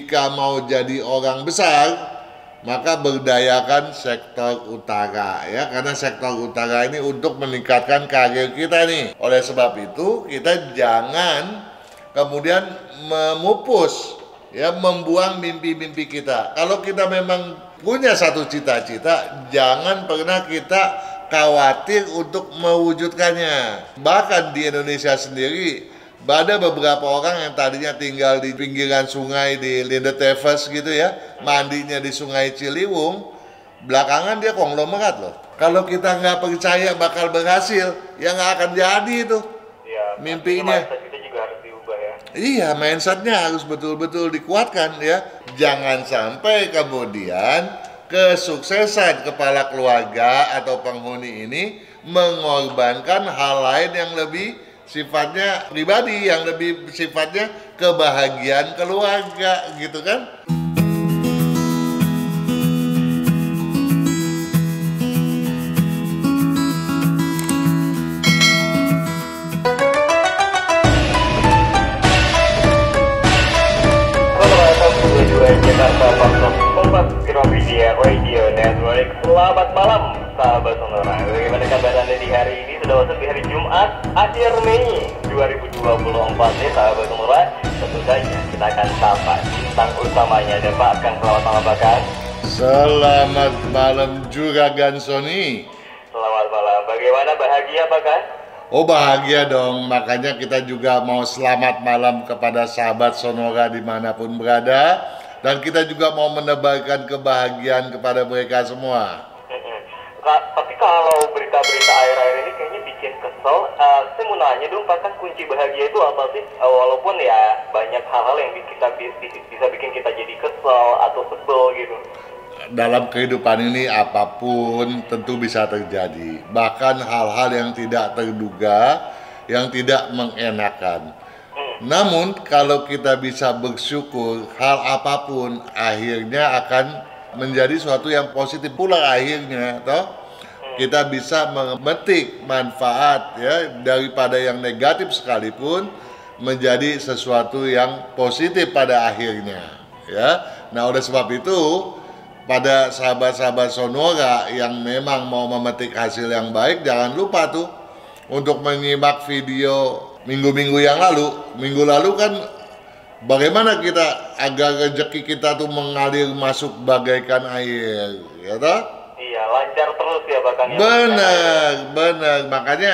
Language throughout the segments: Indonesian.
jika mau jadi orang besar, maka berdayakan sektor utara ya, karena sektor utara ini untuk meningkatkan karir kita nih. Oleh sebab itu kita jangan kemudian memupus ya, membuang mimpi-mimpi kita. Kalau kita memang punya satu cita-cita, jangan pernah kita khawatir untuk mewujudkannya. Bahkan di Indonesia sendiri ada beberapa orang yang tadinya tinggal di pinggiran sungai di Lindeteves gitu ya, mandinya di Sungai Ciliwung, belakangan dia konglomerat loh. Kalau kita nggak percaya bakal berhasil, ya nggak akan jadi itu Ya, mimpinya. mindset kita juga harus diubah ya. Iya, mindsetnya harus betul-betul dikuatkan ya. Jangan sampai kemudian kesuksesan kepala keluarga atau penghuni ini mengorbankan hal lain yang lebih sifatnya pribadi, yang lebih sifatnya kebahagiaan keluarga gitu kan. Jakarta Pasok Kompas Gramedia Radio Network. Selamat malam sahabat Sonora. Bagaimana kabar Anda di hari ini? Sudah masuk di hari Jumat akhir Mei 2024 nih sahabat Sonora. Tentu saja kita akan sapa bintang utamanya. Dan Pak Kang, selamat malam Pak Kang. Selamat malam juga Gansoni. Selamat malam. Bagaimana, bahagia Pak Kang? Oh bahagia dong, makanya kita juga mau selamat malam kepada sahabat Sonora dimanapun berada. Dan kita juga mau menebarkan kebahagiaan kepada mereka semua. Tapi kalau berita-berita akhir-akhir ini kayaknya bikin kesel. Saya mau nanya dong Pak Kang, kunci bahagia itu apa sih? Walaupun ya banyak hal-hal yang bisa bikin kita jadi kesel atau sebel gitu. Dalam kehidupan ini apapun tentu bisa terjadi. Bahkan hal-hal yang tidak terduga, yang tidak mengenakan. Namun kalau kita bisa bersyukur, hal apapun akhirnya akan menjadi sesuatu yang positif pula akhirnya, toh. Kita bisa memetik manfaat ya daripada yang negatif sekalipun menjadi sesuatu yang positif pada akhirnya, ya. Nah, oleh sebab itu pada sahabat-sahabat Sonora yang memang mau memetik hasil yang baik, jangan lupa tuh untuk menyimak video minggu-minggu yang lalu. Minggu lalu kan bagaimana kita agar rezeki kita tuh mengalir masuk bagaikan air, ya toh? Iya, lancar terus ya Pak Kang. Benar. Makanya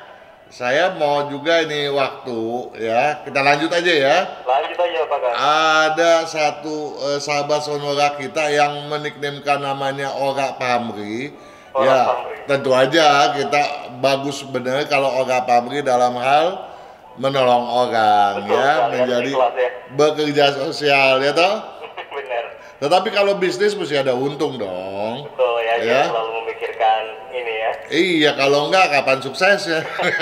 saya mau juga ini waktu ya, kita lanjut aja ya. Lanjut aja Pak Kang. Ada satu sahabat Sonora kita yang meniknamkan namanya Ora Pamri. Ya, Pamri. tentu aja kita bagus bener kalau Ora Pamri dalam hal menolong orang. Betul, ya, menjadi ya. Bekerja sosial ya toh. Benar. Tetapi kalau bisnis mesti ada untung dong. Betul ya, ya. Selalu memikirkan ini ya. Iya, kalau enggak kapan suksesnya.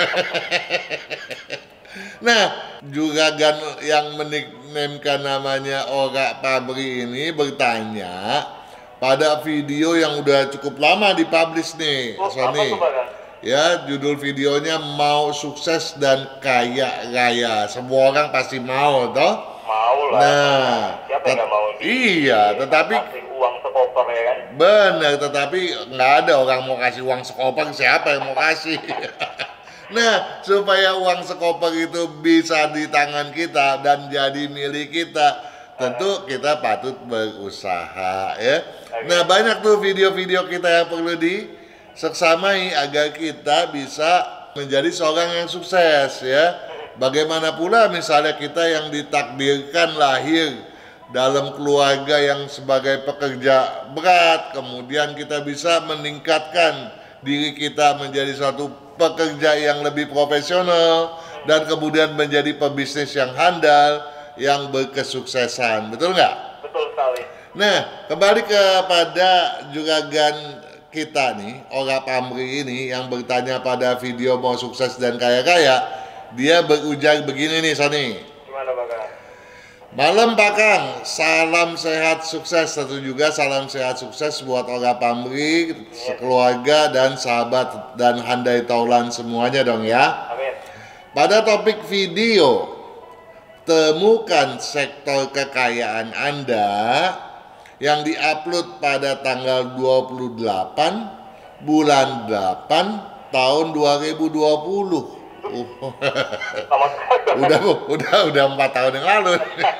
Nah, juga yang meniknamkan namanya Ora Pamri ini bertanya pada video yang udah cukup lama dipublish nih, Sony. Ya, judul videonya mau sukses dan kaya raya. Semua orang pasti mau, toh? Mau lah. Nah, siapa yang nggak mau? Iya, tetapi kasih uang sekoper ya kan? Benar, tetapi nggak ada orang mau kasih uang sekoper. Siapa yang mau kasih? Nah, supaya uang sekoper itu bisa di tangan kita dan jadi milik kita, tentu kita patut berusaha ya. Nah, banyak tuh video-video kita yang perlu seksamai agar kita bisa menjadi seorang yang sukses ya. Bagaimana pula misalnya kita yang ditakdirkan lahir dalam keluarga yang sebagai pekerja berat, kemudian kita bisa meningkatkan diri kita menjadi suatu pekerja yang lebih profesional dan kemudian menjadi pebisnis yang handal, yang berkesuksesan, betul nggak? Betul sekali. Nah, kembali kepada juragan kita nih, Ora Pamri ini yang bertanya pada video mau sukses dan kaya-kaya, dia berujar begini nih, Sony. Gimana Pak Kang? Malam Pak Kang, salam sehat sukses. Tentu juga salam sehat sukses buat Ora Pamri, sekeluarga dan sahabat dan handai taulan semuanya dong ya. Amin. Pada topik video, temukan sektor kekayaan Anda yang diupload pada tanggal 28 bulan 8 tahun 2020. Sama sekali. Udah 4 tahun yang lalu.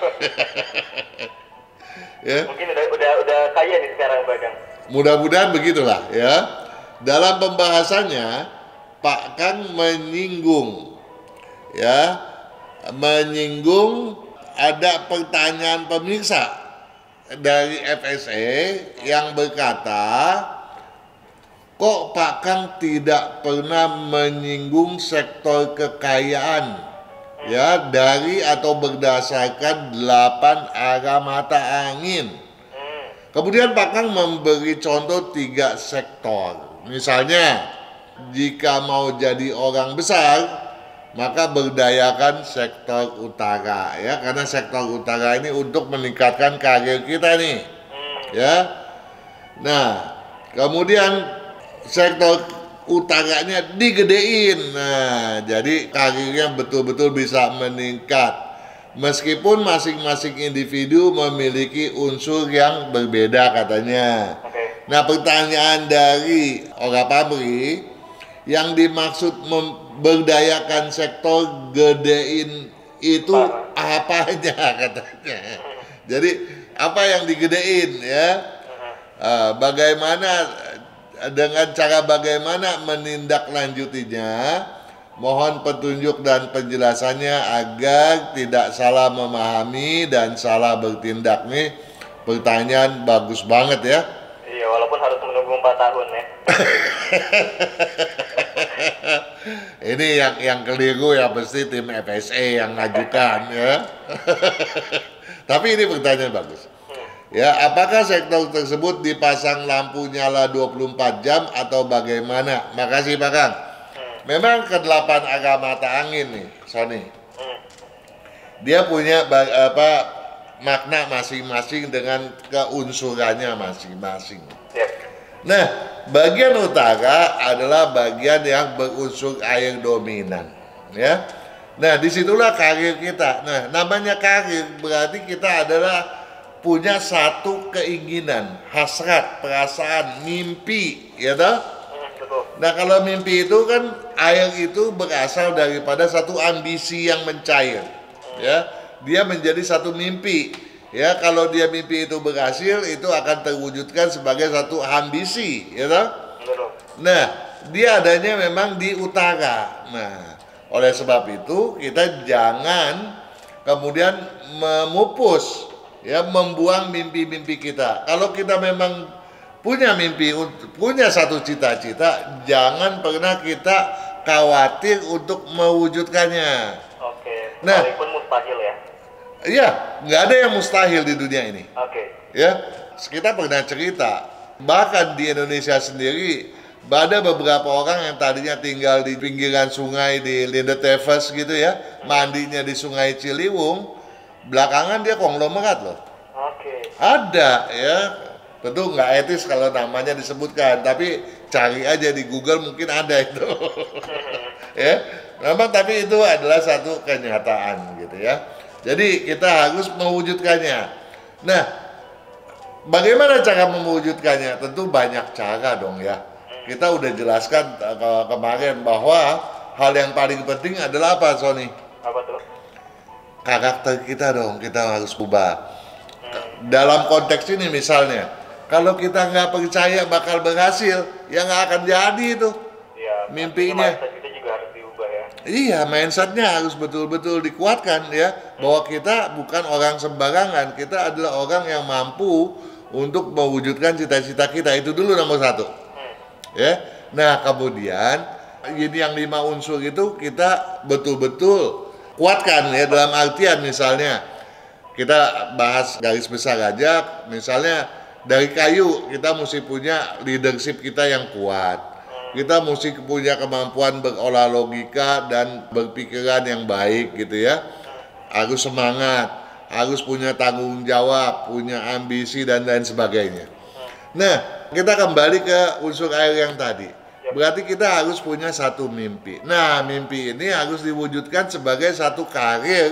Ya. Mungkin udah kaya nih sekarang Bagang. Mudah-mudahan begitulah ya. Dalam pembahasannya Pak Kang menyinggung ada pertanyaan pemirsa dari FSA yang berkata, kok Pak Kang tidak pernah menyinggung sektor kekayaan ya dari atau berdasarkan 8 arah mata angin. Kemudian Pak Kang memberi contoh 3 sektor. Misalnya, jika mau jadi orang besar, maka berdayakan sektor utara ya, karena sektor utara ini untuk meningkatkan karir kita nih. Ya. Nah, kemudian sektor utaranya digedein. Nah, jadi karirnya betul-betul bisa meningkat. Meskipun masing-masing individu memiliki unsur yang berbeda katanya. Nah, pertanyaan dari Ora Pabri, yang dimaksud memberdayakan sektor gedein itu apanya katanya. Jadi apa yang digedein ya? Bagaimana dengan cara bagaimana menindaklanjutinya? Mohon petunjuk dan penjelasannya agar tidak salah memahami dan salah bertindak. Nih pertanyaan bagus banget ya. Iya, walaupun harus menunggu 4 tahun ya. Ini yang keliru ya, pasti tim FSA yang ngajukan ya. Tapi ini pertanyaan bagus. Ya, apakah sektor tersebut dipasang lampu nyala 24 jam atau bagaimana? Makasih Pak Kang. Memang ke-8 arah mata angin nih, Sony. Dia punya makna masing-masing dengan keunsurannya masing-masing. Nah, bagian utara adalah bagian yang berunsur air dominan, ya. Nah, disitulah karir kita. Nah, namanya karir berarti kita adalah punya satu keinginan, hasrat, perasaan, mimpi, ya toh? Nah, kalau mimpi itu kan air itu berasal daripada satu ambisi yang mencair, ya. Dia menjadi satu mimpi. Ya, kalau dia mimpi itu berhasil, itu akan terwujudkan sebagai satu ambisi, ya toh? Nah, dia adanya memang di utara. Nah, oleh sebab itu kita jangan kemudian memupus, ya, membuang mimpi-mimpi kita. Kalau kita memang punya mimpi, punya satu cita-cita, jangan pernah kita khawatir untuk mewujudkannya. Oke. Nah, Walaupun mustahil ya. Iya, nggak ada yang mustahil di dunia ini. Oke. Ya, kita pernah cerita, bahkan di Indonesia sendiri, ada beberapa orang yang tadinya tinggal di pinggiran sungai di Lindeteves gitu ya, mandinya di Sungai Ciliwung, belakangan dia konglomerat loh. Oke. Ada ya, tentu nggak etis kalau namanya disebutkan, tapi cari aja di Google mungkin ada itu. Ya, memang tapi itu adalah satu kenyataan gitu ya. Jadi kita harus mewujudkannya. Nah, bagaimana cara mewujudkannya? Tentu banyak cara dong ya. Kita udah jelaskan kemarin bahwa hal yang paling penting adalah apa, Sony? Apa tuh? Karakter kita dong, kita harus ubah. Dalam konteks ini misalnya, kalau kita nggak percaya bakal berhasil, ya nggak akan jadi itu Ya, mimpinya. mindset kita juga harus diubah ya. Iya, mindsetnya harus betul-betul dikuatkan ya, bahwa kita bukan orang sembarangan, kita adalah orang yang mampu untuk mewujudkan cita-cita kita. Itu dulu nomor 1. Ya, nah kemudian ini yang 5 unsur itu kita betul-betul kuatkan ya, dalam artian misalnya kita bahas garis besar aja, misalnya dari kayu kita mesti punya leadership kita yang kuat. Kita mesti punya kemampuan berolah logika dan berpikiran yang baik gitu ya. Harus semangat, harus punya tanggung jawab, punya ambisi dan lain sebagainya. Nah, kita kembali ke unsur air yang tadi. Berarti kita harus punya satu mimpi. Nah, mimpi ini harus diwujudkan sebagai satu karir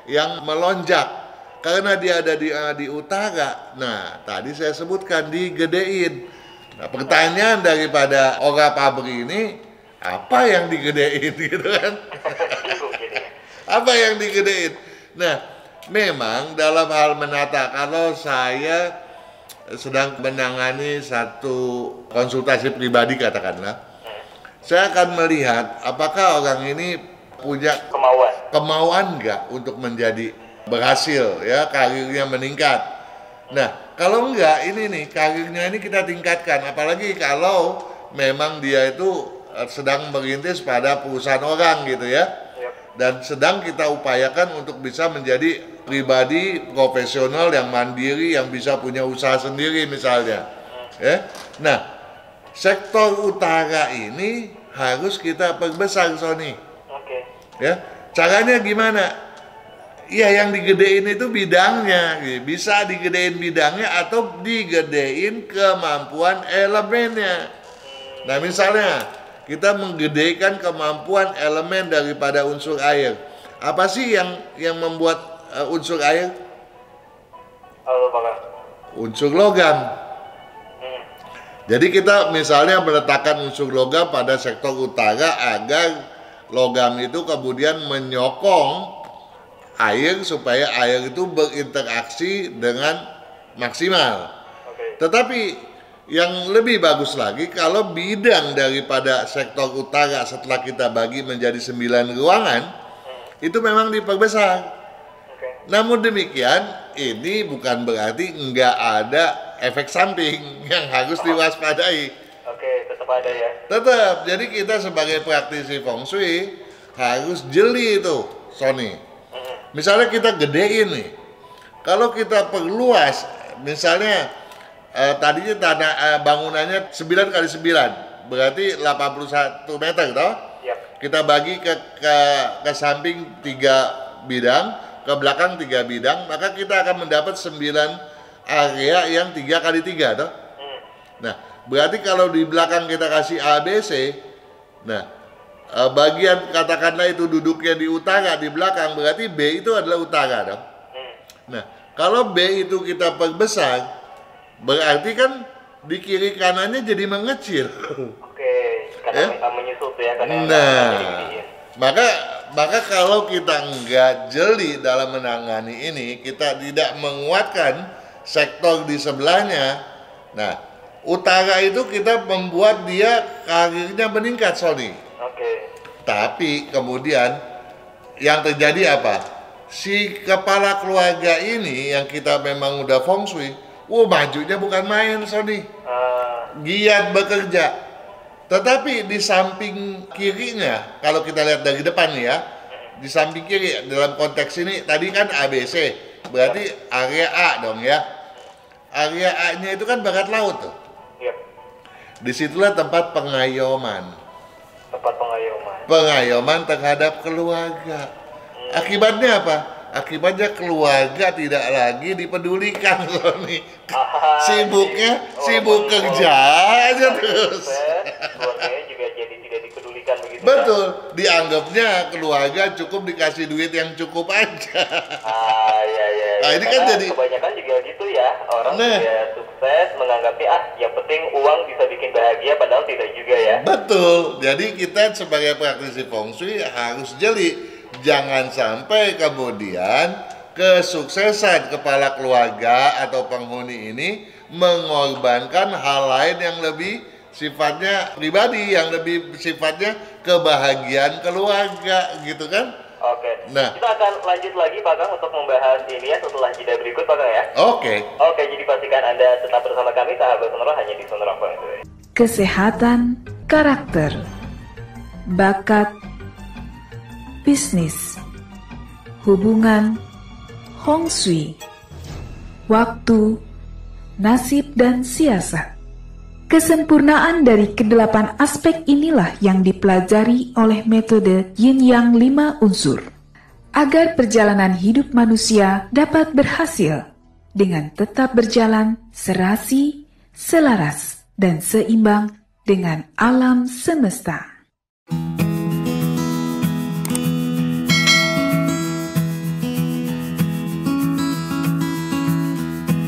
yang melonjak karena dia ada di utara. Nah, tadi saya sebutkan digedein. Nah, pertanyaan daripada Ora Pabri ini, apa yang digedein gitu kan? Apa yang digedein? Nah, memang dalam hal menata, kalau saya sedang menangani satu konsultasi pribadi katakanlah, saya akan melihat apakah orang ini punya kemauan nggak untuk menjadi berhasil, ya, karirnya meningkat. Nah, kalau enggak, ini nih karirnya ini kita tingkatkan, apalagi kalau memang dia itu sedang merintis pada perusahaan orang gitu ya, dan sedang kita upayakan untuk bisa menjadi pribadi profesional yang mandiri, yang bisa punya usaha sendiri misalnya, ya. Nah, sektor utara ini harus kita perbesar, Sony. Ya, caranya gimana? Ya, yang digedein itu bidangnya, bisa digedein bidangnya atau digedein kemampuan elemennya. Nah, misalnya kita menggedekan kemampuan elemen daripada unsur air. Apa sih yang membuat unsur air? Unsur logam. Jadi kita misalnya meletakkan unsur logam pada sektor utara agar logam itu kemudian menyokong air supaya air itu berinteraksi dengan maksimal. Tetapi yang lebih bagus lagi kalau bidang daripada sektor utara setelah kita bagi menjadi 9 ruangan itu memang diperbesar. Namun demikian ini bukan berarti nggak ada efek samping yang harus diwaspadai. Tetap ada ya. Tetap. Jadi kita sebagai praktisi feng shui harus jeli itu, Sony. Misalnya kita gedein nih, kalau kita perluas, misalnya tadinya tanah bangunannya 9 kali 9, berarti 81 meter, toh? Kita bagi ke samping 3 bidang, ke belakang 3 bidang, maka kita akan mendapat 9 area yang 3 kali 3, toh? Nah, berarti kalau di belakang kita kasih ABC, nah, bagian katakanlah itu duduknya di utara, di belakang, berarti B itu adalah utara dong. Nah, kalau B itu kita perbesar, berarti kan di kiri kanannya jadi mengecil. Karena menyusut ya. Nah, maka kalau kita nggak jeli dalam menangani ini, kita tidak menguatkan sektor di sebelahnya. Nah, utara itu kita membuat dia karirnya meningkat, Sony. Tapi kemudian yang terjadi apa? Si kepala keluarga ini yang kita memang udah feng shui, majunya bukan main, Sony. Giat bekerja. Tetapi di samping kirinya, kalau kita lihat dari depan nih ya, di samping kiri dalam konteks ini tadi kan ABC, berarti area A dong ya. Area A-nya itu kan barat laut tuh. Disitulah tempat pengayoman. Pengayoman terhadap keluarga. Akibatnya apa? Akibatnya keluarga tidak lagi dipedulikan, Sony. Sibuk kerja aja terus. Keluarganya juga jadi tidak dipedulikan begitu. Betul, dianggapnya keluarga cukup dikasih duit yang cukup aja. Nah, ini kan jadi kebanyakan juga gitu ya, orang sudah sukses menganggapnya yang penting uang bisa bikin bahagia, padahal tidak juga ya. Betul, jadi kita sebagai praktisi feng shui harus jeli, jangan sampai kemudian kesuksesan kepala keluarga atau penghuni ini mengorbankan hal lain yang lebih sifatnya pribadi, yang lebih sifatnya kebahagiaan keluarga gitu kan. Nah, kita akan lanjut lagi Pak Kang untuk membahas ini ya setelah jeda berikut Pak Kang ya. Jadi pastikan Anda tetap bersama kami sahabat Sonora hanya di Sonora Feng Shui. Kesehatan, karakter, bakat, bisnis, hubungan, feng shui, waktu, nasib dan siasat. Kesempurnaan dari kedelapan aspek inilah yang dipelajari oleh metode Yin Yang 5 unsur, agar perjalanan hidup manusia dapat berhasil dengan tetap berjalan serasi, selaras, dan seimbang dengan alam semesta.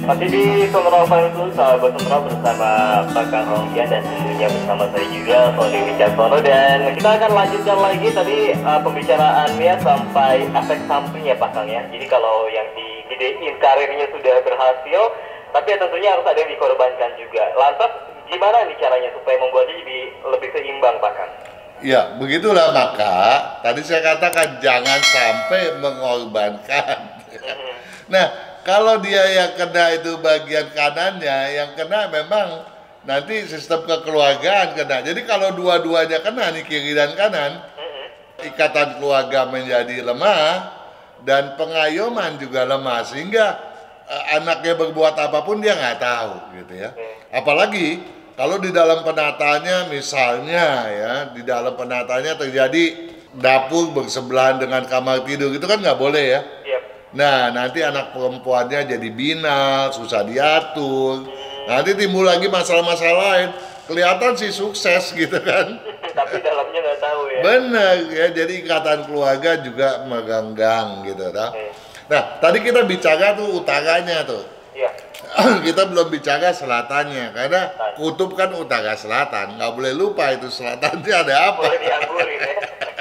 Masih di Sonora Fansu, sahabat Sonora bersama Pak Kang Hongkian dan tentunya bersama saya juga Sony Wicaksono, dan kita akan lanjutkan lagi tadi pembicaraannya sampai efek samping ya Pak Kang ya. Jadi kalau yang digedein karirnya sudah berhasil, tapi ya tentunya harus ada yang dikorbankan juga. Lantas gimana nih caranya supaya membuatnya jadi lebih seimbang Pak Kang? Ya, begitulah, maka tadi saya katakan jangan sampai mengorbankan. Nah, kalau dia yang kena itu bagian kanannya, yang kena memang nanti sistem kekeluargaan kena. Jadi kalau dua-duanya kena nih, kiri dan kanan, ikatan keluarga menjadi lemah dan pengayoman juga lemah, sehingga anaknya berbuat apapun dia nggak tahu gitu ya. Apalagi kalau di dalam penataannya misalnya ya, di dalam penataannya terjadi dapur bersebelahan dengan kamar tidur, itu kan nggak boleh ya. Nah, nanti anak perempuannya jadi binal, susah diatur. Nanti timbul lagi masalah-masalah lain. Kelihatan sih sukses gitu kan. Tapi dalamnya nggak tahu ya. Bener ya, jadi ikatan keluarga juga meganggang gitu. Nah, tadi kita bicara tuh utaranya tuh. Iya. Kita belum bicara selatannya, karena kutub kan utara selatan. Nggak boleh lupa itu selatannya ada apa. Boleh dianggurin ya.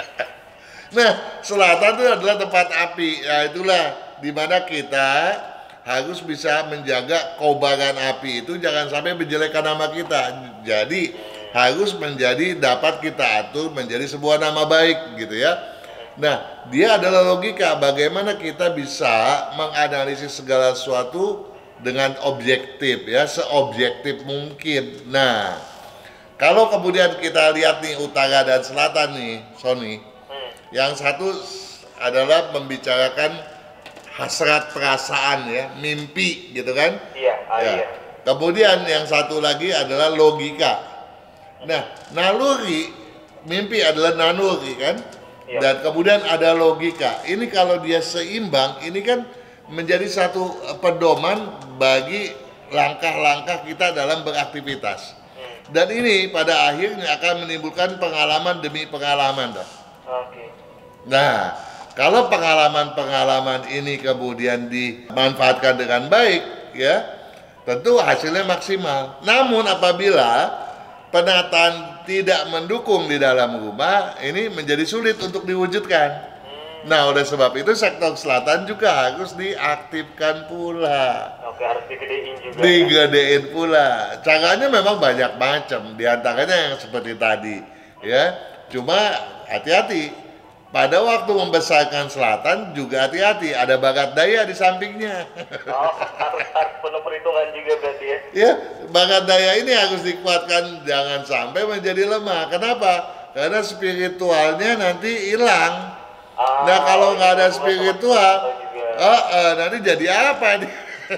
Nah, selatan itu adalah tempat api. Nah, itulah dimana kita harus bisa menjaga kobaran api itu jangan sampai menjelekkan nama kita. Jadi harus dapat kita atur menjadi sebuah nama baik gitu ya. Nah, dia adalah logika bagaimana kita bisa menganalisis segala sesuatu dengan objektif ya, seobjektif mungkin. Nah, kalau kemudian kita lihat nih utara dan selatan nih, Sony. Yang satu adalah membicarakan hasrat perasaan ya, mimpi gitu kan? Iya, ya. Kemudian yang satu lagi adalah logika. Nah, naluri, mimpi adalah naluri kan? Iya. Dan kemudian ada logika. Ini kalau dia seimbang, ini kan menjadi satu pedoman bagi langkah-langkah kita dalam beraktivitas. Dan ini pada akhirnya akan menimbulkan pengalaman demi pengalaman. Oke. Nah, kalau pengalaman-pengalaman ini kemudian dimanfaatkan dengan baik, ya, tentu hasilnya maksimal. Namun apabila penataan tidak mendukung di dalam rumah, ini menjadi sulit untuk diwujudkan. Nah, oleh sebab itu sektor selatan juga harus diaktifkan pula. Oke, harus digedein juga. Digedein pula. Caranya memang banyak macam, diantaranya yang seperti tadi, ya. Cuma hati-hati. Pada waktu membesarkan selatan juga hati-hati, ada bakat daya di sampingnya. Oh, harus penuh perhitungan juga berarti ya? Ya, bakat daya ini harus dikuatkan, jangan sampai menjadi lemah. Kenapa? Karena spiritualnya nanti hilang. Nah, kalau nggak ada spiritual, nanti jadi apa nih?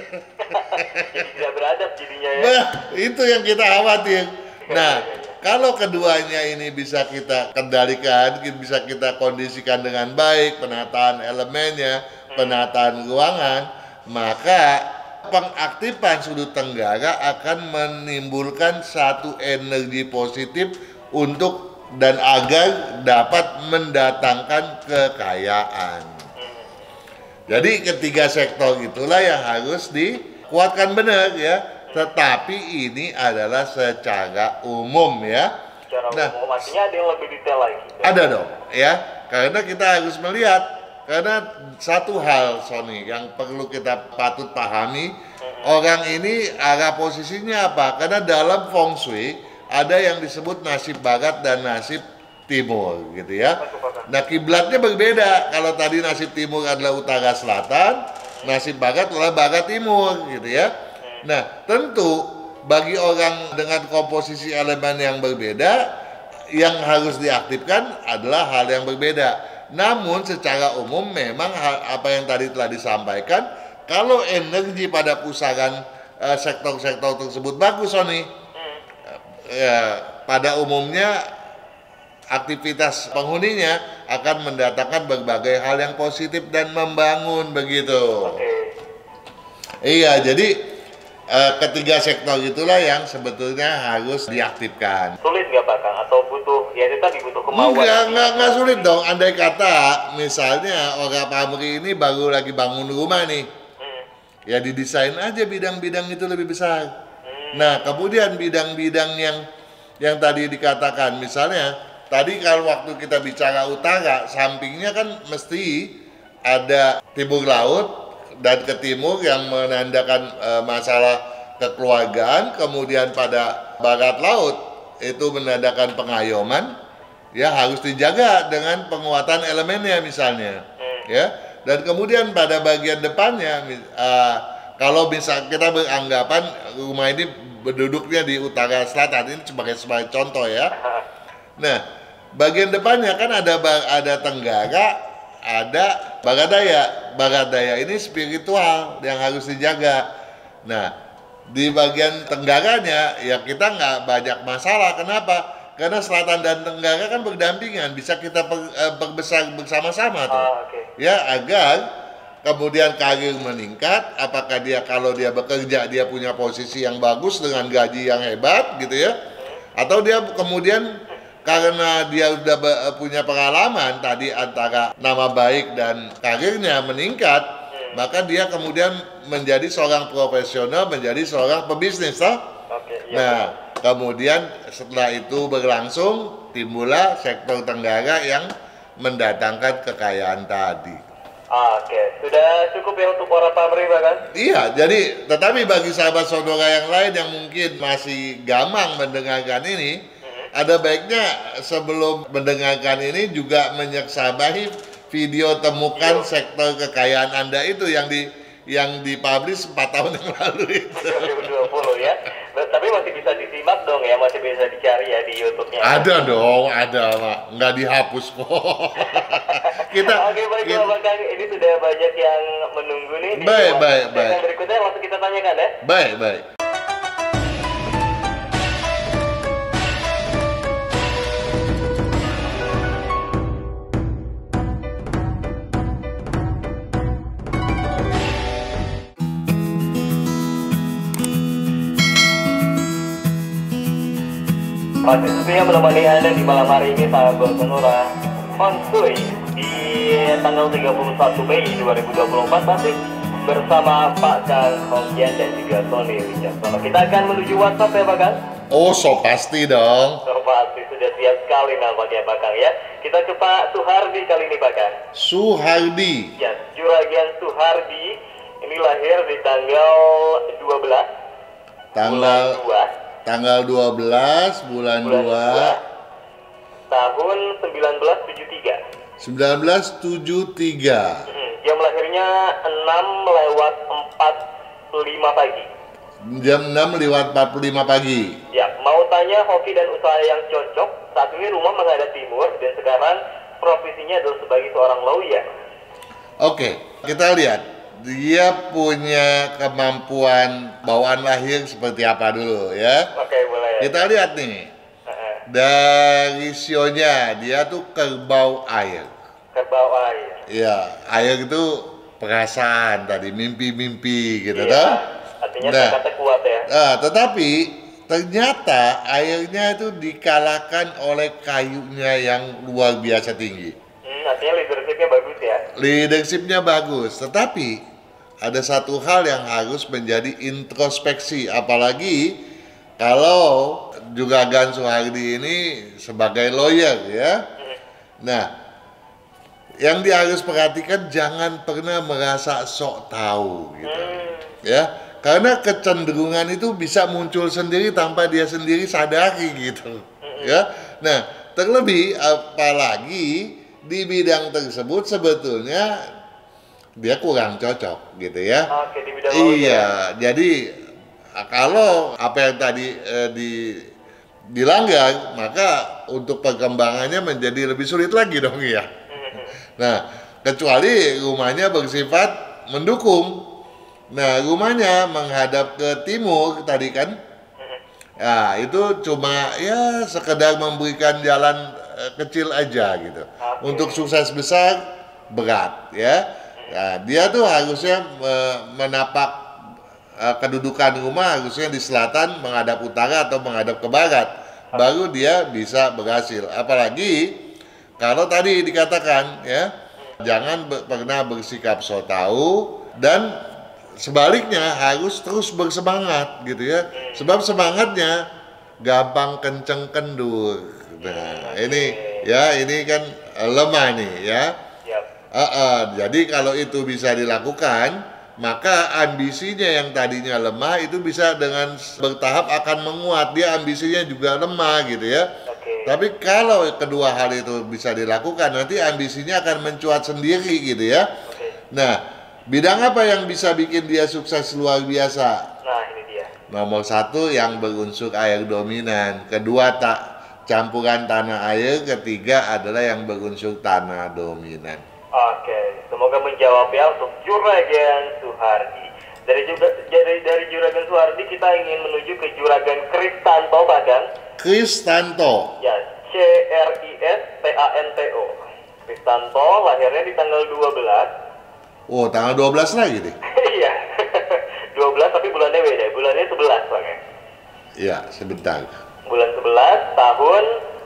Jadi tidak beradab jadinya ya? Nah, itu yang kita khawatir. Nah, kalau keduanya ini bisa kita kendalikan, bisa kita kondisikan dengan baik, penataan elemennya, penataan ruangan, maka pengaktifan sudut tenggara akan menimbulkan satu energi positif untuk dan agar dapat mendatangkan kekayaan. Jadi ketiga sektor itulah yang harus dikuatkan benar ya. Tetapi ini adalah secara umum ya. Secara umum, artinya ada yang lebih detail lagi. Ada dong ya, karena kita harus melihat, karena satu hal Sony yang perlu kita patut pahami, orang ini arah posisinya apa? Karena dalam feng shui ada yang disebut nasib barat dan nasib timur gitu ya. Nah, kiblatnya berbeda. Kalau tadi nasib timur adalah utara selatan, nasib barat adalah barat timur gitu ya. Nah, tentu bagi orang dengan komposisi elemen yang berbeda, yang harus diaktifkan adalah hal yang berbeda. Namun secara umum memang apa yang tadi telah disampaikan, kalau energi pada pusaran sektor-sektor tersebut bagus, Sony, ya, pada umumnya aktivitas penghuninya akan mendatangkan berbagai hal yang positif dan membangun begitu. Iya, jadi ketiga sektor itulah yang sebetulnya harus diaktifkan. Sulit nggak Pak Kang? Atau butuh, ya itu tadi butuh kemauan? Nggak sulit dong. Andai kata misalnya orang pamri ini baru lagi bangun rumah nih, ya didesain aja bidang-bidang itu lebih besar. Nah, kemudian bidang-bidang yang tadi dikatakan, misalnya tadi kalau waktu kita bicara utara, sampingnya kan mesti ada timur laut dan ke timur yang menandakan masalah kekeluargaan, kemudian pada barat laut itu menandakan pengayoman, ya harus dijaga dengan penguatan elemennya misalnya, ya. Dan kemudian pada bagian depannya, kalau bisa kita beranggapan rumah ini berduduknya di utara selatan, ini sebagai contoh ya. Nah, bagian depannya kan ada tenggara, ada barat daya. Barat daya ini spiritual yang harus dijaga. Nah, di bagian tenggaranya ya kita nggak banyak masalah. Kenapa? Karena selatan dan tenggara kan berdampingan, bisa kita perbesar bersama-sama tuh. Ya, agar kemudian karir meningkat, apakah dia kalau dia bekerja dia punya posisi yang bagus dengan gaji yang hebat gitu ya, atau dia kemudian karena dia udah punya pengalaman tadi antara nama baik dan karirnya meningkat, maka dia kemudian menjadi seorang profesional, menjadi seorang pebisnis toh. Nah, kemudian setelah itu berlangsung timbullah sektor tenggara yang mendatangkan kekayaan tadi. Oke, sudah cukup ya untuk para pamri bahkan? Iya, jadi tetapi bagi sahabat saudara yang lain yang mungkin masih gamang mendengarkan ini, ada baiknya sebelum mendengarkan ini juga menyeksamahi video temukan sektor kekayaan Anda itu yang dipublish 4 tahun yang lalu itu. 2020 ya. Tapi masih bisa disimak dong ya, masih bisa dicari ya di YouTube-nya. Ada dong, ada Pak. Nggak dihapus kok. Oke, baiklah Bang Kang, ini sudah banyak yang menunggu nih. Baik. Yang berikutnya langsung kita tanyakan ya. Baik. Masih setia menemani Anda di malam hari ini sahabat Sonora Feng Shui di tanggal 31 Mei 2024 masih bersama Pak Kang Hongkian dan juga Tony Wicaksono. Kita akan menuju WhatsApp ya Pak Kang? Oh, so pasti dong. So pasti, sudah siap sekali nampaknya Pak Kang ya. Kita ke Pak Suhardi kali ini Pak Kang. Suhardi. Ya, Juragan Suhardi ini lahir di tanggal 12 Tanggal 12 bulan 2 tahun 1973. 1973. Jam lahirnya 6:45 pagi. Jam 6:45 pagi. Ya, mau tanya hoki dan usaha yang cocok. Saat ini rumah menghadap timur dan sekarang profesinya adalah sebagai seorang lawyer. Oke, kita lihat. Dia punya kemampuan bawaan lahir seperti apa dulu ya. Oke, boleh. Kita lihat nih. Dari sionya dia tuh kerbau air. Kerbau air. Ya, air itu perasaan tadi, mimpi-mimpi gitu Iya, toh. artinya kata kuat ya. Tetapi ternyata airnya itu dikalahkan oleh kayunya yang luar biasa tinggi. Artinya leadershipnya bagus ya. Leadershipnya bagus, tetapi ada satu hal yang harus menjadi introspeksi, apalagi kalau Juragan Suhardi ini sebagai lawyer ya. Nah, yang dia harus perhatikan jangan pernah merasa sok tahu gitu. Ya, karena kecenderungan itu bisa muncul sendiri tanpa dia sendiri sadari gitu. Ya. Nah, terlebih apalagi di bidang tersebut sebetulnya dia kurang cocok gitu ya. Oke, di bidang iya, jadi kalau apa yang tadi dilanggar, maka untuk perkembangannya menjadi lebih sulit lagi dong ya. Nah, kecuali rumahnya bersifat mendukung. Nah, rumahnya menghadap ke timur tadi kan. Nah, itu cuma ya sekedar memberikan jalan kecil aja gitu. Untuk sukses besar berat ya. Nah, dia tuh harusnya menapak kedudukan rumah harusnya di selatan menghadap utara atau menghadap ke barat, baru dia bisa berhasil. Apalagi kalau tadi dikatakan ya, jangan pernah bersikap so tahu dan sebaliknya harus terus bersemangat gitu ya. Sebab semangatnya gampang kenceng kendur. Nah, ini kan lemah nih ya. Siap. Jadi kalau itu bisa dilakukan, maka ambisinya yang tadinya lemah itu bisa dengan bertahap akan menguat. Dia ambisinya juga lemah gitu ya. Oke. Tapi kalau kedua hal itu bisa dilakukan, nanti ambisinya akan mencuat sendiri gitu ya. Oke. Nah, bidang apa yang bisa bikin dia sukses luar biasa? Nah, ini dia. Nomor 1 yang berunsur air dominan, kedua tak campuran tanah air, ketiga adalah yang berunsur tanah dominan. Oke, semoga menjawab ya untuk Juragan Suhardi. Dari Juragan Suhardi kita ingin menuju ke Juragan Kristanto bahkan. Kristanto. Ya, Cristanto. Kristanto lahirnya di tanggal 12. Oh, tanggal 12 lagi nih. Iya. 12 tapi bulannya beda. Bulannya 11 Bang ya. Iya, sebentar. Bulan 11 tahun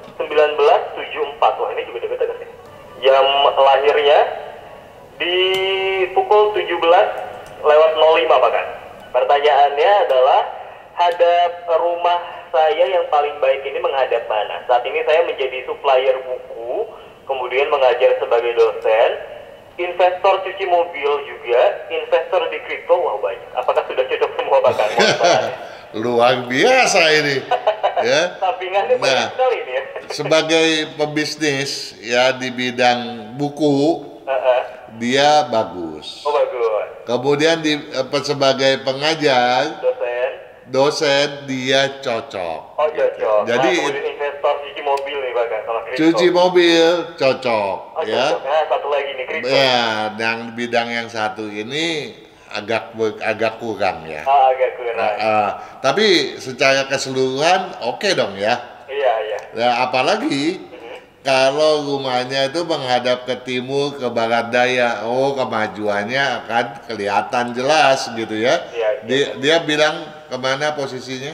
1974. Wah, ini juga dekat-dekat sih. Jam lahirnya di pukul 17:05 bahkan. Pertanyaannya adalah hadap rumah saya yang paling baik ini menghadap mana? Saat ini saya menjadi supplier buku, kemudian mengajar sebagai dosen, investor cuci mobil juga, investor di kripto, wah banyak. Apakah sudah cocok semua bahkan? Luar biasa ini. Ya. Sampingannya banyak sekali ini ya. Sebagai pebisnis ya di bidang buku, dia bagus. Oh bagus. Kemudian sebagai pengajar, Dosen. dia cocok. Oh cocok. Jadi kemudian investor cuci mobil nih bahkan sama kripto. cuci mobil cocok, Oh, ya. cocok. Nah, satu lagi nih kripto. Ya, yang bidang yang satu ini agak kurang ya. Agak kurang. Tapi secara keseluruhan oke dong ya. Iya, iya. Nah, apalagi kalau rumahnya itu menghadap ke timur, ke barat daya, kemajuannya akan kelihatan jelas gitu ya. Iya. Dia bilang kemana posisinya?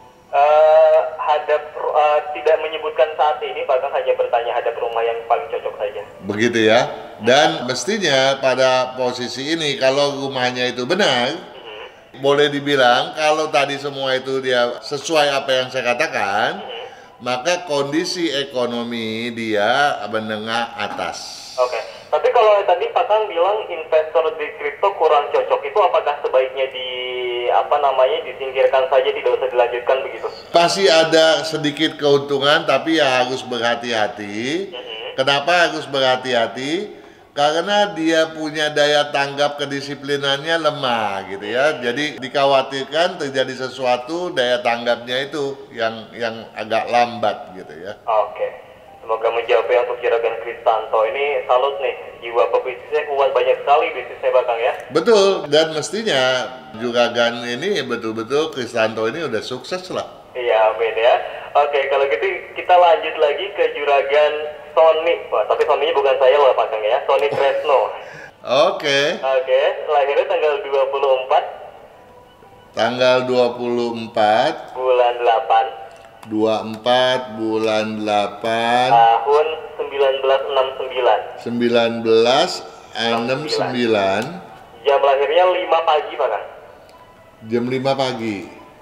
Tidak menyebutkan saat ini, bahkan hanya bertanya hadap rumah yang paling cocok saja. Begitu ya. Dan mestinya pada posisi ini kalau rumahnya itu benar, boleh dibilang kalau tadi semua itu dia sesuai apa yang saya katakan, maka kondisi ekonomi dia menengah atas. Oke. Tapi kalau tadi Pak Kang bilang investor di kripto kurang cocok, itu apakah sebaiknya disingkirkan saja, tidak usah dilanjutkan begitu? Pasti ada sedikit keuntungan, tapi ya harus berhati-hati. Kenapa harus berhati-hati? Karena dia punya daya tanggap kedisiplinannya lemah gitu ya. Jadi dikhawatirkan terjadi sesuatu, daya tanggapnya itu yang agak lambat gitu ya. Oke. Semoga menjawab ya untuk Juragan Kristanto. Ini salut nih, jiwa pebisnisnya kuat, banyak sekali bisnisnya Bakang ya. Betul, dan mestinya Juragan ini betul-betul Kristanto ini udah sukses lah. Iya, amin ya. Oke, kalau gitu kita lanjut lagi ke Juragan Sony. Wah, tapi Sony-nya bukan saya loh Bakang ya, Sony Tresno. Oke. Oke, lahirnya tanggal 24. Tanggal 24. Bulan 8. 24 bulan 8 tahun 1969. 1969. Jam lahirnya 5 pagi Bakang. Jam 5 pagi.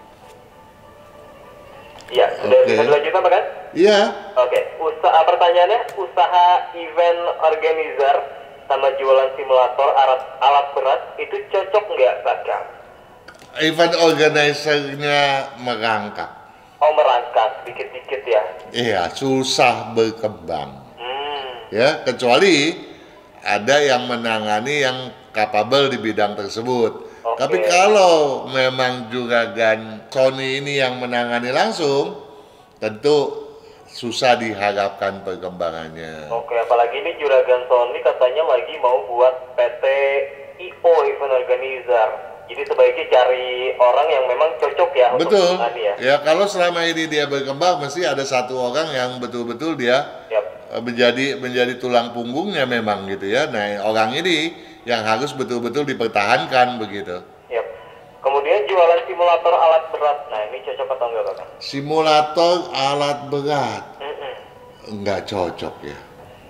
Iya, sudah bisa dilanjutkan Bakang? Iya. Oke, pertanyaannya usaha event organizer sama jualan simulator alat berat itu cocok nggak Bakang? Event organizer-nya merangkak. Oh, merangkak dikit-dikit ya? Iya, susah berkembang. Ya, kecuali ada yang menangani yang capable di bidang tersebut. Tapi kalau memang Juragan Sony ini yang menangani langsung, tentu susah diharapkan perkembangannya. Oke, apalagi ini Juragan Sony katanya lagi mau buat PT IO Event Organizer. Jadi sebaiknya cari orang yang memang cocok ya. Betul. Untuk ya kalau selama ini dia berkembang, mesti ada satu orang yang betul-betul dia menjadi tulang punggungnya memang gitu ya. Nah, orang ini yang harus betul-betul dipertahankan begitu. Yap. Kemudian jualan simulator alat berat. Nah, ini cocok atau enggak, Bapak? Simulator alat berat. Enggak cocok ya. Ini berarti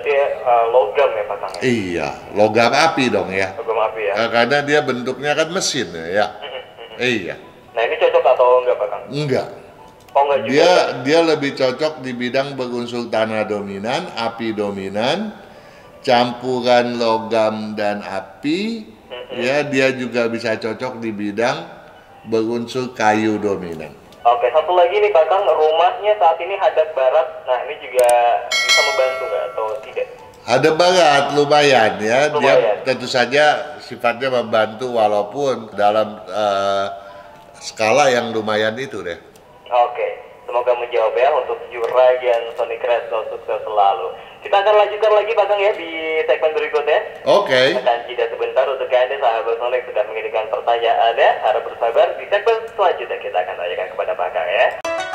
berarti logam ya Pak Kang? Iya, logam api dong ya. Logam api ya. Karena dia bentuknya kan mesin ya. Iya. Nah ini cocok atau enggak Pak Kang? Enggak. Oh enggak juga. Dia lebih cocok di bidang berunsur tanah dominan, api dominan, campuran logam dan api. Ya, dia juga bisa cocok di bidang berunsur kayu dominan. Oke, satu lagi nih Pak Kang, rumahnya saat ini hadap barat. Nah ini juga bisa membantu nggak atau tidak? Ada banget, lumayan ya. Lumayan. Dia tentu saja sifatnya membantu walaupun dalam skala yang lumayan itu deh. Oke, semoga menjawab ya untuk Juragan Sonic Resto, sukses selalu. Kita akan lanjutkan lagi Pak Kang ya di segmen berikutnya. Oke. Kita akan jeda sebentar untuk Anda sahabat Sonic sudah mengirimkan pertanyaannya. Harap bersabar, di segmen selanjutnya kita akan tanyakan kepada Pak Kang ya.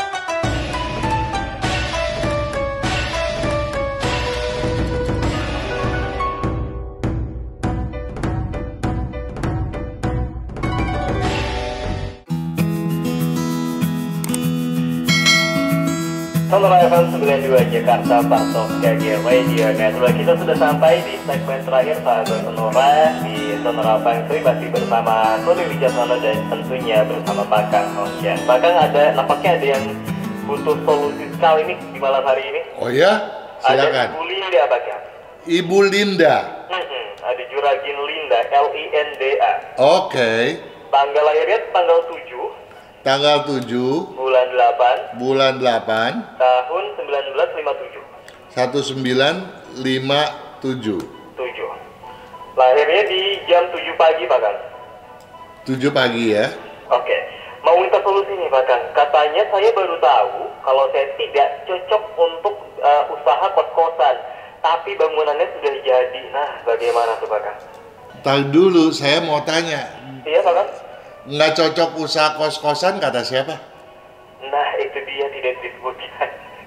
Sonora FM 92 Jakarta, Pasok KG Radio Network. Kita sudah sampai di segmen terakhir sahabat Sonora di Sonora Feng Shui, masih bersama Tony Wijaksono dan tentunya bersama Pak Kang Hongkian. Pak Kang, nampaknya ada yang butuh solusi sekali nih di malam hari ini. Oh ya, silakan. Ada Ibu Linda Pak Kang. Ibu Linda. Ada Juragan Linda, Linda. Oke. Tanggal lahirnya tanggal 7 Tanggal 7 bulan 8 tahun 1957. 1957. 7. Lahirnya di jam 7 pagi Pak Kang. 7 pagi ya. Oke. Mau minta solusi nih Pak Kang. Katanya saya baru tahu kalau saya tidak cocok untuk usaha kos-kosan, tapi bangunannya sudah jadi. Nah, bagaimana tuh Pak Kang? Tar dulu, saya mau tanya. Iya Pak Kang. Nggak cocok usaha kos-kosan kata siapa? Nah, itu dia tidak disebutkan.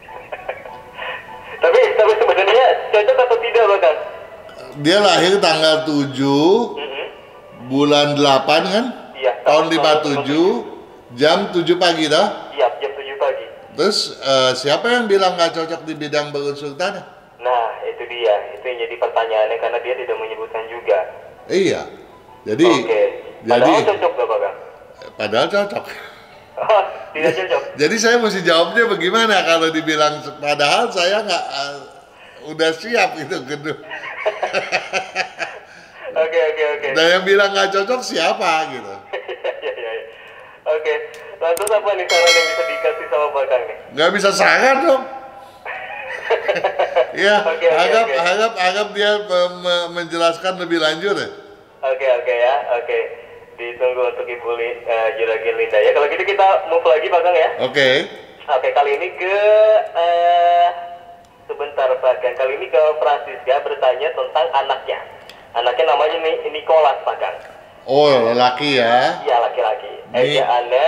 tapi sebenarnya cocok atau tidak Pak Kang? Dia lahir tanggal 7 bulan 8 kan? Iya. Tahun 57 jam 7 pagi dah. Iya, jam 7 pagi. Terus siapa yang bilang nggak cocok di bidang berunsur tanah? Nah, itu dia. Itu yang jadi pertanyaannya karena dia tidak menyebutkan juga. Iya. Jadi Oke. Padahal cocok gak Pak Kang? Padahal cocok. Oh, tidak cocok. Jadi saya mesti jawabnya bagaimana kalau dibilang padahal saya nggak udah siap itu gedung. Oke. Dan yang bilang nggak cocok siapa gitu? Iya. Oke. Lantas apa nih saran yang bisa dikasih sama Pak Kang nih? Nggak bisa saran dong. Ya, Oke. anggap dia menjelaskan lebih lanjut ya. Oke ya. Oke. Ditunggu untuk Ibu Juragan Linda ya. Kalau gitu kita move lagi Pak Kang ya. Oke. Oke, kali ini ke sebentar Pak Kang. Kali ini ke Francisca bertanya tentang anaknya. Anaknya namanya Nicholas Pak Kang. Oh, laki ya? Iya, laki-laki. Ejaannya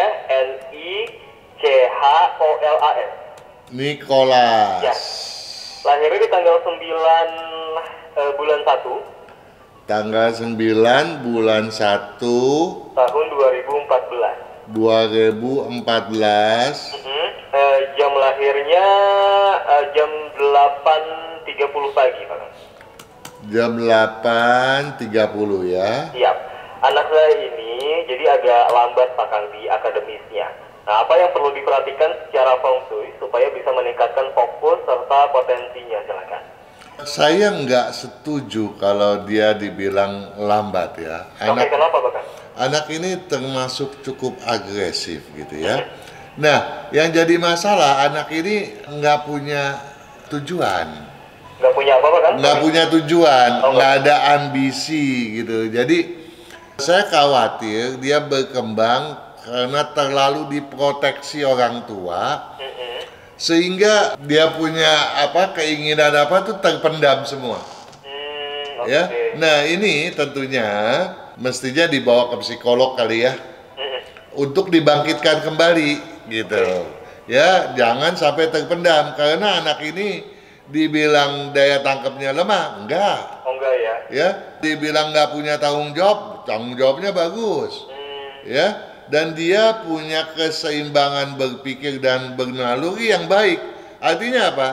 Nicholas. Nicholas. Ya. Lahirnya di tanggal 9 bulan 1 Tanggal 9 bulan 1 tahun 2014. 2014. Jam lahirnya jam 8.30 pagi Pak. Jam 8.30 ya. Siap. Anak saya ini jadi agak lambat Pak Kang di akademisnya. Nah, apa yang perlu diperhatikan secara feng shui supaya bisa meningkatkan fokus serta potensinya? Silakan. Saya nggak setuju kalau dia dibilang lambat ya. Oke, kenapa Pak Kang? Anak ini termasuk cukup agresif gitu ya. Nah, yang jadi masalah anak ini nggak punya tujuan. Nggak punya apa Pak Kang? Nggak punya tujuan, Oh, nggak ada ambisi gitu. Jadi saya khawatir dia berkembang karena terlalu diproteksi orang tua. Sehingga dia punya keinginan tuh terpendam semua. Okay. Ya. Nah, ini tentunya mestinya dibawa ke psikolog kali ya. Untuk dibangkitkan kembali gitu. Ya, jangan sampai terpendam karena anak ini dibilang daya tangkapnya lemah, enggak. Oh enggak ya. Ya, dibilang nggak punya tanggung jawabnya bagus. Ya. Dan dia punya keseimbangan berpikir dan bernaluri yang baik. Artinya apa?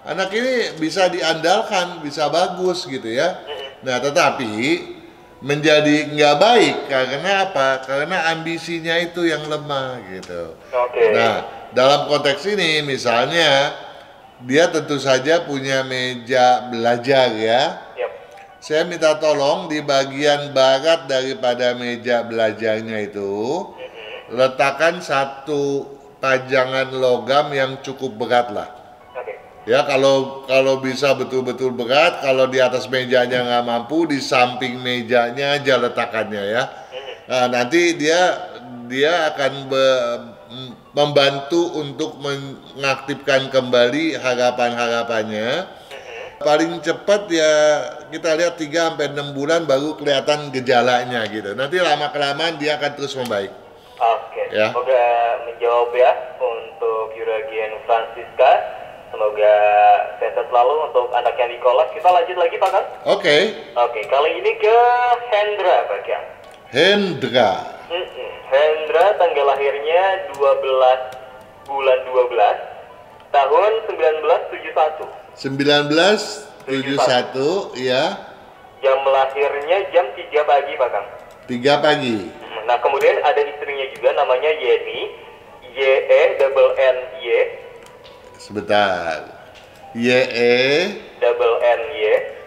anak ini bisa diandalkan, bisa bagus gitu ya. Nah, tetapi menjadi nggak baik karena apa? Karena ambisinya itu yang lemah gitu. Oke. Nah, dalam konteks ini misalnya dia tentu saja punya meja belajar ya. Yap. Saya minta tolong di bagian barat daripada meja belajarnya itu letakkan satu pajangan logam yang cukup berat lah. Oke. Ya, kalau bisa betul-betul berat, kalau di atas mejanya nggak mampu, di samping mejanya aja letakannya ya. Nah, nanti dia akan membantu untuk mengaktifkan kembali harapan-harapannya. Paling cepat ya kita lihat 3-6 bulan baru kelihatan gejalanya gitu. Nanti lama-kelamaan dia akan terus membaik. Oke. Ya. Semoga menjawab ya untuk Juragan Francisca. Semoga sehat selalu untuk anak yang di kolak. Kita lanjut lagi Pak Kang. Oke. Oke, kali ini ke Hendra Pak Kang. Hendra. Hendra tanggal lahirnya 12 bulan 12 tahun 1971. 1971 ya. Jam lahirnya jam 3 pagi Pak Kang. 3 pagi. Nah kemudian ada istrinya juga namanya Yeni, Y-E-N-N-Y. Sebentar. Y-E-N-N-Y.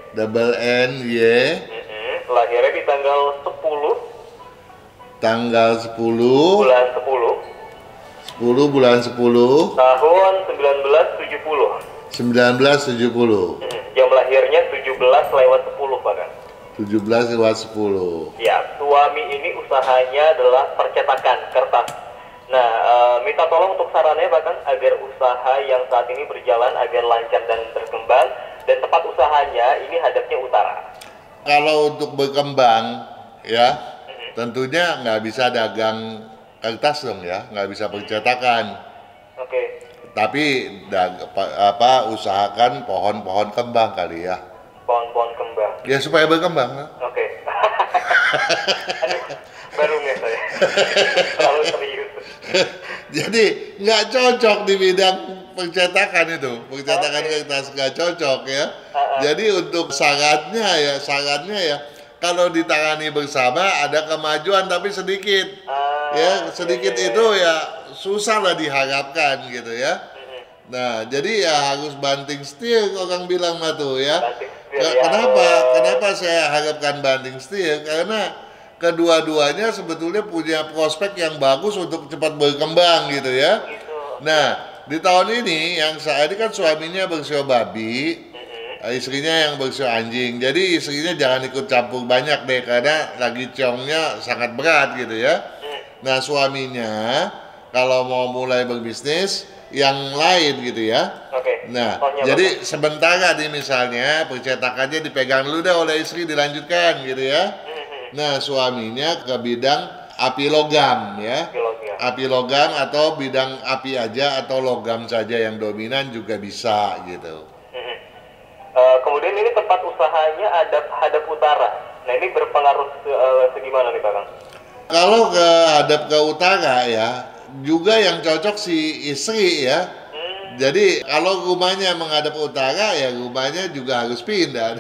Lahirnya di tanggal 10 Tanggal 10 bulan 10 bulan 10 tahun 1970. 1970. Jam lahirnya 17:10 Pak Kang. 17/10. Ya, suami ini usahanya adalah percetakan kertas. Nah, minta tolong untuk sarannya Pak Kang agar usaha yang saat ini berjalan agar lancar dan berkembang, dan tempat usahanya ini hadapnya utara. Kalau untuk berkembang ya tentunya nggak bisa dagang kertas dong ya, nggak bisa percetakan. Oke. Tapi usahakan pohon-pohon kembang kali ya. Pohon-pohon kembang. Ya supaya berkembang. Oke. Aduh, baru nggak saya. Terlalu serius. Jadi nggak cocok di bidang percetakan itu, percetakan kertas nggak cocok ya. Jadi untuk syaratnya ya kalau ditangani bersama ada kemajuan tapi sedikit. Ya sedikit itu ya susah lah diharapkan gitu ya. Nah jadi ya harus banting setir orang bilang mah tuh ya. Kenapa saya harapkan banting setir? Karena kedua-duanya sebetulnya punya prospek yang bagus untuk cepat berkembang gitu ya. Nah di tahun ini yang saya ini kan suaminya bersio babi, istrinya yang bersio anjing. Jadi istrinya jangan ikut campur banyak deh karena lagi ciongnya sangat berat gitu ya. Nah suaminya kalau mau mulai berbisnis yang lain gitu ya. Nah jadi sementara nih misalnya percetakannya dipegang dulu deh oleh istri, dilanjutkan gitu ya. Nah suaminya ke bidang api logam ya. Api logam atau bidang api aja atau logam saja yang dominan juga bisa gitu. Kemudian ini tempat usahanya hadap utara. Nah ini berpengaruh segimana nih Pak Kang? Kalau hadap ke utara ya juga yang cocok si istri ya. Jadi kalau rumahnya menghadap utara ya rumahnya juga harus pindah.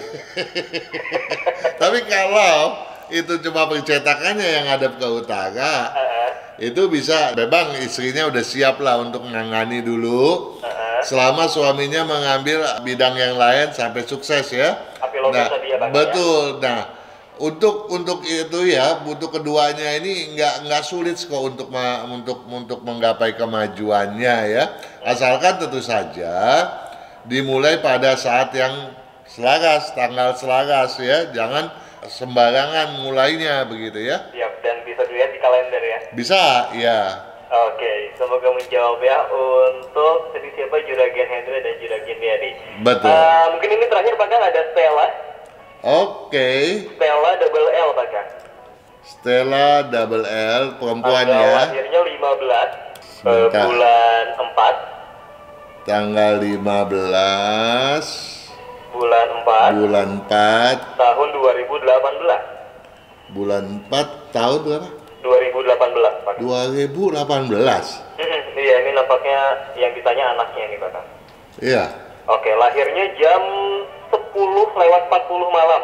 Tapi kalau itu cuma percetakannya yang hadap ke utara, itu bisa memang istrinya udah siap lah untuk menangani dulu. Selama suaminya mengambil bidang yang lain sampai sukses ya. Nah, betul. Nah, untuk itu ya, untuk keduanya ini nggak sulit kok untuk menggapai kemajuannya ya. Asalkan tentu saja dimulai pada saat yang selaras, tanggal selaras ya. Jangan sembarangan mulainya begitu ya. Siap, dan bisa dilihat di kalender ya. Bisa, ya. Oke, semoga menjawab ya untuk tadi siapa Juragan Hendra dan Juragan Yadi. Betul. Mungkin ini terakhir Pak Kang ada Stella. Oke. Stella double L Pak Kang. Stella double L perempuan ya. Lahirnya 15 bulan 4. Tanggal 15 bulan 4 tahun 2018. Bulan 4 tahun berapa? 2018 Pak. 2018. Iya, ini nampaknya yang ditanya anaknya ini Pak Kang. Iya. Oke, lahirnya jam 10:40 malam.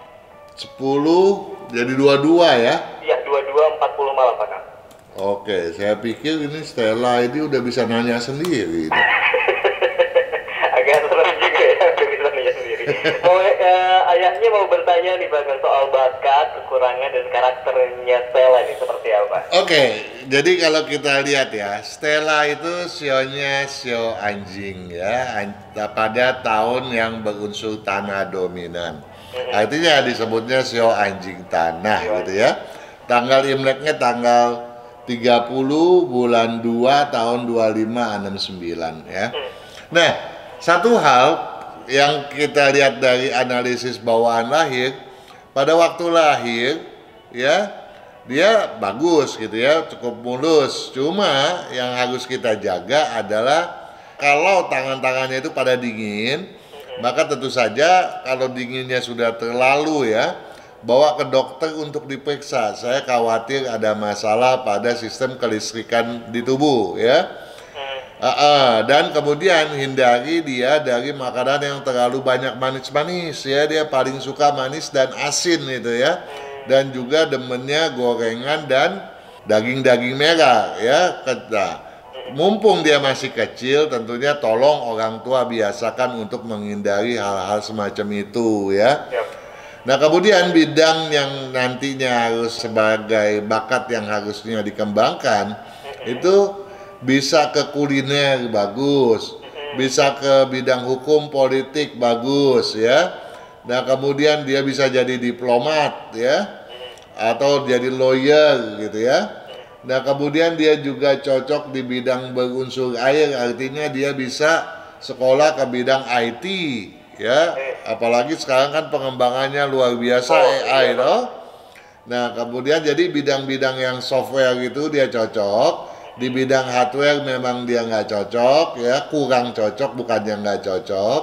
10 jadi 22 ya? Iya, 22:40 malam, Pak Kang. Oke, saya pikir ini Stella ini udah bisa nanya sendiri. Agak serem juga ya, udah bisa nanya sendiri. Ayahnya mau bertanya nih Pak Kang soal bakat, kekurangan, dan karakternya Stella ini seperti apa? Oke, jadi kalau kita lihat ya, Stella itu sionya sio anjing ya, pada tahun yang berunsur tanah dominan. Artinya disebutnya sio anjing tanah gitu ya. Tanggal Imleknya tanggal 30 bulan 2 tahun 2569 ya. Nah, satu hal yang kita lihat dari analisis bawaan lahir, pada waktu lahir ya dia bagus gitu ya, cukup mulus. Cuma yang harus kita jaga adalah kalau tangan-tangannya itu pada dingin, maka tentu saja kalau dinginnya sudah terlalu ya, bawa ke dokter untuk diperiksa. Saya khawatir ada masalah pada sistem kelistrikan di tubuh ya. Dan kemudian hindari dia dari makanan yang terlalu banyak manis-manis ya. Dia paling suka manis dan asin itu ya. Dan juga demennya gorengan dan daging-daging merah ya. Mumpung dia masih kecil, tentunya tolong orang tua biasakan untuk menghindari hal-hal semacam itu ya. Nah, kemudian bidang yang nantinya harus sebagai bakat yang harusnya dikembangkan itu bisa ke kuliner bagus, bisa ke bidang hukum politik bagus ya. Nah, kemudian dia bisa jadi diplomat ya, atau jadi lawyer gitu ya. Nah, kemudian dia juga cocok di bidang berunsur air, artinya dia bisa sekolah ke bidang IT ya, apalagi sekarang kan pengembangannya luar biasa AI loh. Nah, kemudian jadi bidang-bidang yang software gitu dia cocok. Di bidang hardware memang dia nggak cocok ya, kurang cocok, bukannya nggak cocok.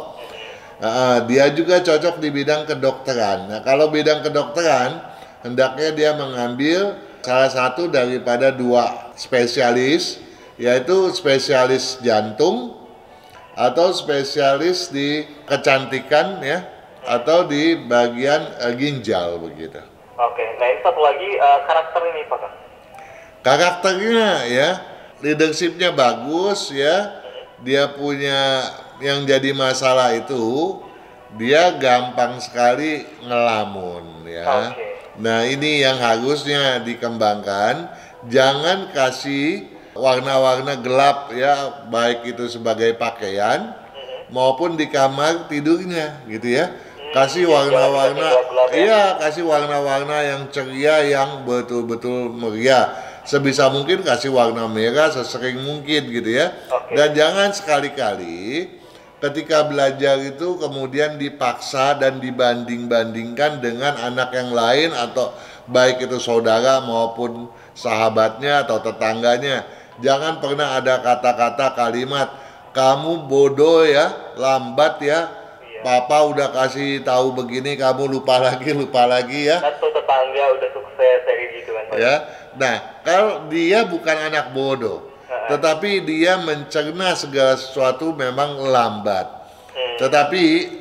Dia juga cocok di bidang kedokteran. Nah, kalau bidang kedokteran hendaknya dia mengambil salah satu daripada 2 spesialis, yaitu spesialis jantung atau spesialis di kecantikan ya, atau di bagian ginjal begitu. Oke, nah ini satu lagi karakter ini Pak Kang. Karakternya ya, leadershipnya bagus ya, dia punya yang jadi masalah itu dia gampang sekali ngelamun ya. Nah, ini yang harusnya dikembangkan, jangan kasih warna-warna gelap ya, baik itu sebagai pakaian maupun di kamar tidurnya gitu ya. Kasih warna-warna, iya, kasih warna-warna yang ceria, yang betul-betul meriah. Sebisa mungkin kasih warna merah sesering mungkin gitu ya. Dan jangan sekali-kali ketika belajar itu kemudian dipaksa dan dibanding-bandingkan dengan anak yang lain, atau baik itu saudara maupun sahabatnya atau tetangganya. Jangan pernah ada kata-kata kalimat, kamu bodoh ya, lambat ya, papa udah kasih tahu begini kamu lupa lagi ya. Satu tetangga udah sukses kayak gitu kan Pak. Ya. Nah, kalau dia bukan anak bodoh, tetapi dia mencerna segala sesuatu memang lambat. Tetapi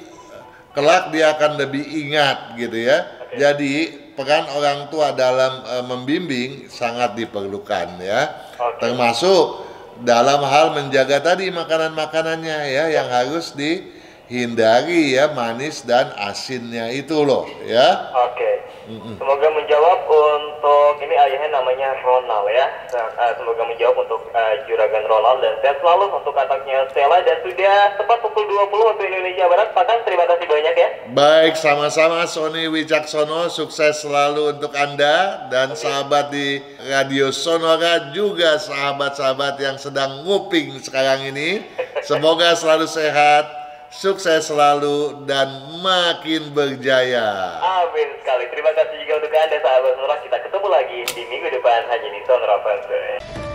kelak dia akan lebih ingat gitu ya. Jadi peran orang tua dalam membimbing sangat diperlukan ya. Termasuk dalam hal menjaga tadi makanan-makanannya ya, yang harus dihindari ya, manis dan asinnya itu loh ya. Semoga menjawab untuk ini, ayahnya namanya Ronald ya. Semoga menjawab untuk Juragan Ronald, dan sehat selalu untuk anaknya Stella. Dan sudah tepat pukul 20 waktu Indonesia Barat. Pak Kang, terima kasih banyak ya. Baik, sama-sama Sony Wicaksono, sukses selalu untuk Anda dan sahabat di Radio Sonora, juga sahabat-sahabat yang sedang nguping sekarang ini. Semoga selalu sehat, sukses selalu, dan makin berjaya. Amin sekali. Terima kasih juga untuk Anda sahabat Sonora. Kita ketemu lagi di minggu depan hanya di Sonora Fans.